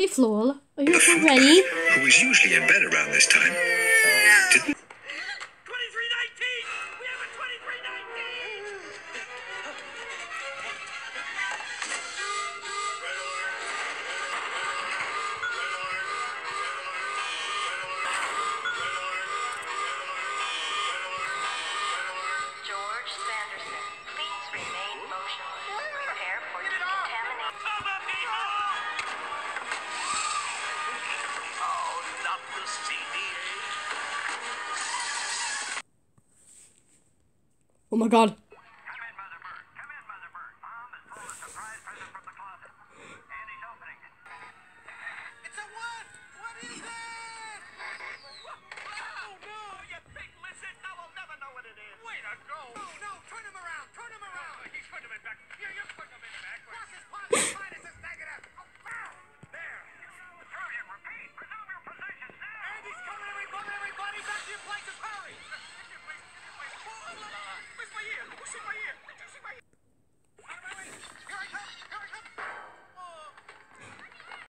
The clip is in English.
Hey, Flora, are you ready? Who was usually in bed around this time. Didn't 2319! We have a 2319! George Sanderson, please remain motionless. Prepare for decontamination. Oh, not the CD. Oh my god. Come in, Mother Bird. Come in, Mother Bird. Mom has pulled a surprise present from the closet. And he's opening it. It's a what? What is it? Oh, no, you big lizard. Now we'll never know what it is. Way to go. No, no, turn him around. Turn him around. He's putting him in back. Here, you're putting him in back. Cross his positive, minus his negative. Oh, wow. There. Trojan, repeat. Resume your positions now. And he's coming, everybody. Everybody back to your places. Hurry. Get your place. Where's my ear? Who's in my ear?